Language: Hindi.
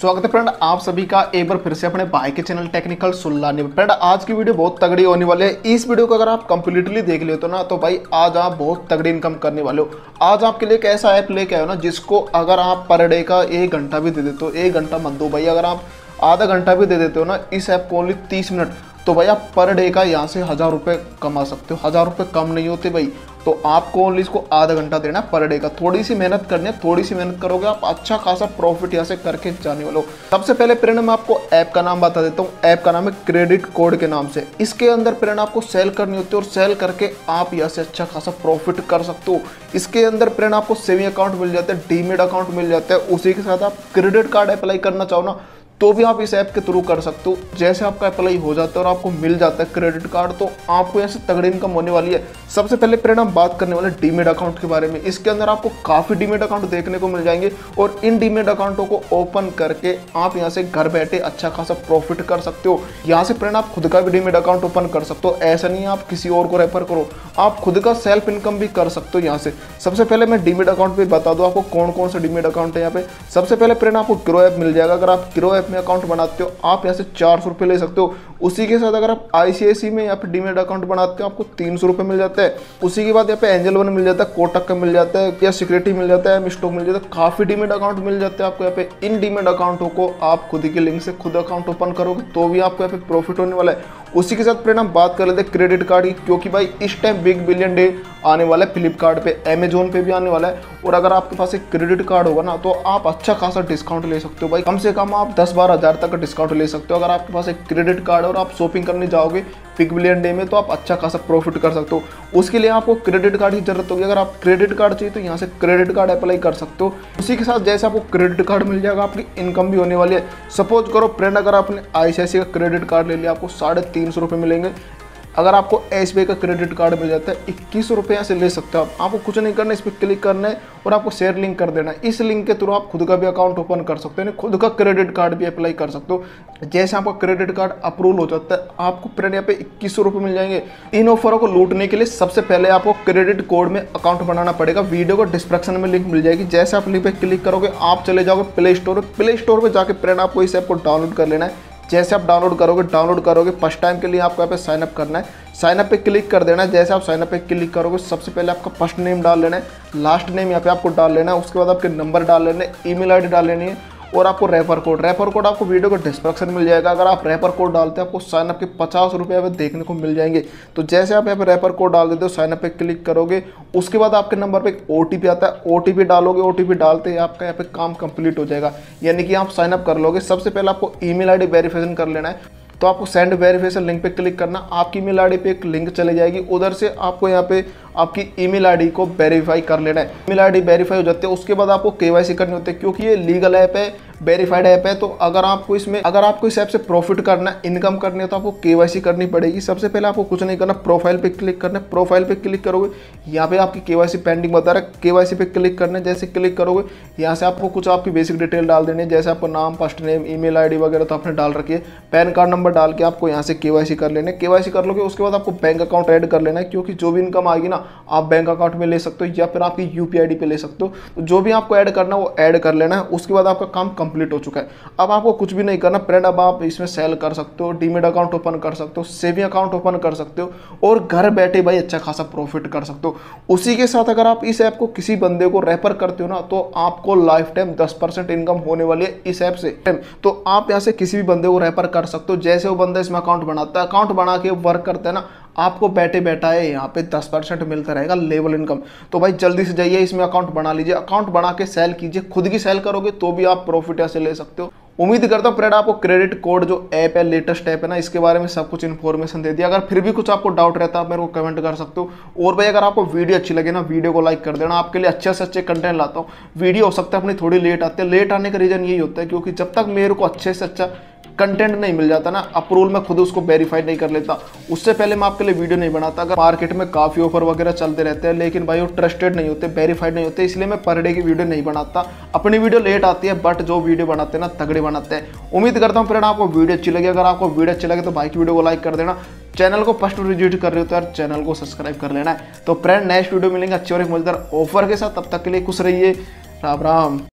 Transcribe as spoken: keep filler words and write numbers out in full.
स्वागत है फ्रेंड आप सभी का एक बार फिर से अपने भाई के चैनल टेक्निकल सुल्लानी में। फ्रेंड आज की वीडियो बहुत तगड़ी होने वाली है। इस वीडियो को अगर आप कंप्लीटली देख लेते हो ना तो भाई आज आप बहुत तगड़ी इनकम करने वाले हो। आज आपके लिए एक ऐसा ऐप लेके आयो ना जिसको अगर आप पर डे का एक घंटा भी दे देते हो, एक घंटा मत दो भाई, अगर आप आधा घंटा भी दे देते हो ना इस ऐप को ओनली तीस मिनट, तो भाई आप पर डे का यहाँ से हज़ार रुपये कमा सकते हो। हज़ार रुपये कम नहीं होते भाई, तो आपको ओनली इसको आधा घंटा देना है पर डे का। थोड़ी सी मेहनत करनी है, थोड़ी सी मेहनत करोगे आप अच्छा खासा प्रॉफिट यहाँ से करके जाने वाले हो। सबसे पहले प्रेरणा मैं आपको ऐप का नाम बता देता हूँ। ऐप का नाम है क्रेडिट कोड के नाम से। इसके अंदर प्रेरणा आपको सेल करनी होती है और सेल करके आप यहाँ से अच्छा खासा प्रॉफिट कर सकते हो। इसके अंदर प्रेरणा आपको सेविंग अकाउंट मिल जाता है, डीमेट अकाउंट मिल जाता है। उसी के साथ आप क्रेडिट कार्ड अप्लाई करना चाहो ना तो भी आप इस ऐप के थ्रू कर सकते हो। जैसे आपका अप्लाई हो जाता है और आपको मिल जाता है क्रेडिट कार्ड तो आपको यहाँ से तगड़ी इनकम होने वाली है। सबसे पहले प्रेरणा बात करने वाले डीमेट अकाउंट के बारे में। इसके अंदर आपको काफ़ी डीमेट अकाउंट देखने को मिल जाएंगे और इन डीमेट अकाउंटों को ओपन करके आप यहाँ से घर बैठे अच्छा खासा प्रॉफिट कर सकते हो। यहाँ से प्रेरणा आप खुद का भी डीमेट अकाउंट ओपन कर सकते हो। ऐसा नहीं है आप किसी और को रेफर करो, आप खुद का सेल्फ इनकम भी कर सकते हो यहाँ से। सबसे पहले मैं डीमेट अकाउंट पे बता दूँ आपको कौन कौन से डीमेट अकाउंट है यहाँ पे। सबसे पहले प्रेरणा आपको ग्रो ऐप मिल जाएगा। अगर आप ग्रो ऐप में अकाउंट बनाते हो आप यहाँ से चार सौ रुपये ले सकते हो। उसी के साथ अगर आप आईसीआईसी में यहाँ पे डीमेट अकाउंट बनाते हो आपको तीन सौ रुपये मिल जाता है। उसी के बाद यहाँ पे एंजल वन मिल जाता है, कोटक का मिल जाता है, या सिक्योरिटी मिल जाता है, स्टॉक मिल जाता है। काफ़ी डीमेट अकाउंट मिल जाते हैं आपको यहाँ पे। इन डीमेट अकाउंटों को आप खुद के लिंक से खुद अकाउंट ओपन करोगे तो भी आपको यहाँ पे प्रॉफिट होने वाला है। उसी के साथ प्रेरणा बात कर लेते हैं क्रेडिट कार्ड की, क्योंकि भाई इस टाइम बिग बिलियन डे आने वाला है। फ्लिपकार्ट पे, अमेजोन पे भी आने वाला है और अगर आपके पास एक क्रेडिट कार्ड होगा ना तो आप अच्छा खासा डिस्काउंट ले सकते हो भाई। कम से कम आप दस बारह हज़ार तक का डिस्काउंट ले सकते हो। अगर आपके पास एक क्रेडिट कार्ड है और आप शॉपिंग करने जाओगे बिग बिलियन डे में तो आप अच्छा खासा प्रॉफिट कर सकते हो। उसके लिए आपको क्रेडिट कार्ड की जरूरत होगी। अगर आप क्रेडिट कार्ड चाहिए तो यहाँ से क्रेडिट कार्ड अप्लाई कर सकते हो। उसी के साथ जैसे आपको क्रेडिट कार्ड मिल जाएगा आपकी इनकम भी होने वाली है। सपोज करो फ्रेंड अगर आपने आईसीआईसीआई का क्रेडिट कार्ड ले लिया आपको साढ़े तीन सौ रुपये मिलेंगे। अगर आपको एसबीआई का क्रेडिट कार्ड मिल जाता है इक्कीस सौ रुपये से ले सकते हो आप। आपको कुछ नहीं करना, इस पर क्लिक करना है और आपको शेयर लिंक कर देना है। इस लिंक के थ्रू आप खुद का भी अकाउंट ओपन कर सकते हो, खुद का क्रेडिट कार्ड भी अप्लाई कर सकते हो। जैसे आपका क्रेडिट कार्ड अप्रूवल हो जाता है आपको फ्रेंड यहाँ पे इक्कीस सौ रुपये मिल जाएंगे। इन ऑफरों को लूटने के लिए सबसे पहले आपको क्रेडिट कोड में अकाउंट बनाना पड़ेगा। वीडियो को डिस्क्रिप्शन में लिंक मिल जाएगी। जैसे आप लिंक पे क्लिक करोगे आप चले जाओगे प्ले स्टोर पे। प्ले स्टोर पर जाकर फ्रेंड आपको इस ऐप को डाउनलोड कर लेना है। जैसे आप डाउनलोड करोगे डाउनलोड करोगे फर्स्ट टाइम के लिए आपको यहाँ पे साइन अप करना है। साइन अप पे क्लिक कर देना है। जैसे आप साइन अप पे क्लिक करोगे सबसे पहले आपका फर्स्ट नेम डाल लेना है, लास्ट नेम यहाँ पे आपको डाल लेना है। उसके बाद आपके नंबर डाल लेने, ईमेल आईडी डाल लेनी है और आपको रेफर कोड रेफर कोड आपको वीडियो को डिस्क्रिप्शन मिल जाएगा। अगर आप रेफर कोड डालते हैं आपको साइन अप के पचास रुपये यहाँ पे देखने को मिल जाएंगे। तो जैसे आप यहाँ पे रेफर कोड डाल देते हो साइन अप पे क्लिक करोगे उसके बाद आपके नंबर पे एक ओटीपी आता है। ओटीपी डालोगे, ओटीपी डालते ही आपका यहाँ पे काम कंप्लीट हो जाएगा, यानी कि आप साइन अप कर लोगे। सबसे पहले आपको ईमेल आईडी वेरिफिकेशन कर लेना है। तो आपको सेंड वेरिफिकेशन लिंक पे क्लिक करना, आपकी ईमेल आईडी पे एक लिंक चली जाएगी। उधर से आपको यहाँ पे आपकी ईमेल आईडी को वेरीफाई कर लेना है। ईमेल आईडी वेरीफाई हो जाती है उसके बाद आपको केवाईसी करनी होती है, क्योंकि ये लीगल ऐप है, वेरीफाइड ऐप है। तो अगर आपको इसमें अगर आपको इस ऐप से प्रॉफिट करना है, इनकम करनी है तो आपको केवाईसी करनी पड़ेगी। सबसे पहले आपको कुछ नहीं करना, प्रोफाइल पे क्लिक करना है। प्रोफाइल पे क्लिक करोगे यहाँ पे आपकी केवाईसी पेंडिंग बता रहा है, केवाईसी पे क्लिक करना है। जैसे क्लिक करोगे यहाँ से आपको कुछ आपकी बेसिक डिटेल डाल देनी है। जैसे आपको नाम, फर्स्ट नेम, ईमेल आईडी वगैरह तो आपने डाल रखी है। पैन कार्ड नंबर डाल के आपको यहाँ से केवाईसी कर लेना है। केवाईसी कर लोगे उसके बाद आपको बैंक अकाउंट ऐड कर लेना है, क्योंकि जो भी इनकम आएगी ना आप बैंक अकाउंट में ले सकते हो या फिर आपकी यूपीआई आईडी पे ले सकते हो। तो जो भी आपको ऐड करना है वो ऐड कर लेना है। उसके बाद आपका काम कंप्लीट हो चुका है। अब आपको कुछ भी नहीं करना फ्रेंड। अब आप इसमें सेल कर सकते हो, डीमेट अकाउंट ओपन कर सकते हो, सेविंग अकाउंट ओपन कर सकते हो और घर बैठे भाई अच्छा खासा प्रॉफिट कर सकते हो। उसी के साथ अगर आप इस ऐप को किसी बंदे को रेफर करते हो ना तो आपको लाइफ टाइम दस परसेंट इनकम होने वाली है इस ऐप से। तो आप यहाँ से किसी भी बंदे को रेफर कर सकते हो। जैसे वो बंदा इसमें अकाउंट बनाता है, अकाउंट बना के वर्क करता है ना, आपको बैठे बैठा है यहाँ पे दस परसेंट मिलता रहेगा लेवल इनकम। तो भाई जल्दी से जाइए इसमें अकाउंट बना लीजिए, अकाउंट बना के सेल कीजिए। खुद की सेल करोगे तो भी आप प्रॉफिट ऐसे ले सकते हो। उम्मीद करता हूँ फ्रेंड आपको क्रेडिट कोड जो ऐप है, लेटेस्ट ऐप है ना, इसके बारे में सब कुछ इन्फॉर्मेशन दे दिया। अगर फिर भी कुछ आपको डाउट रहता है आप मेरे को कमेंट कर सकते हो। और भाई अगर आपको वीडियो अच्छी लगे ना वीडियो को लाइक कर देना। आपके लिए अच्छे से अच्छे कंटेंट लाता हूँ। वीडियो हो सकता है अपनी थोड़ी लेट आती है, लेट आने का रीजन यही होता है क्योंकि जब तक मेरे को अच्छे से अच्छा कंटेंट नहीं मिल जाता ना, अप्रूवल मैं खुद उसको वेरीफाई नहीं कर लेता, उससे पहले मैं आपके लिए वीडियो नहीं बनाता। अगर मार्केट में काफ़ी ऑफर वगैरह चलते रहते हैं लेकिन भाई वो ट्रस्टेड नहीं होते, वेरीफाइड नहीं होते, इसलिए मैं पर डे की वीडियो नहीं बनाता। अपनी वीडियो लेट आती है बट जो वीडियो बनाते हैं ना तगड़े बनाते हैं। उम्मीद करता हूँ फ्रेंड आपको वीडियो अच्छी लगी। अगर आपको वीडियो अच्छी लगे तो भाई की वीडियो को लाइक कर देना। चैनल को फर्स्ट विजिट कर रहे हो तो यार चैनल को सब्सक्राइब कर लेना है। तो फ्रेंड नेक्स्ट वीडियो मिलेंगे अच्छे और एक मजेदार ऑफर के साथ, तब तक के लिए खुश रहिए। राम राम।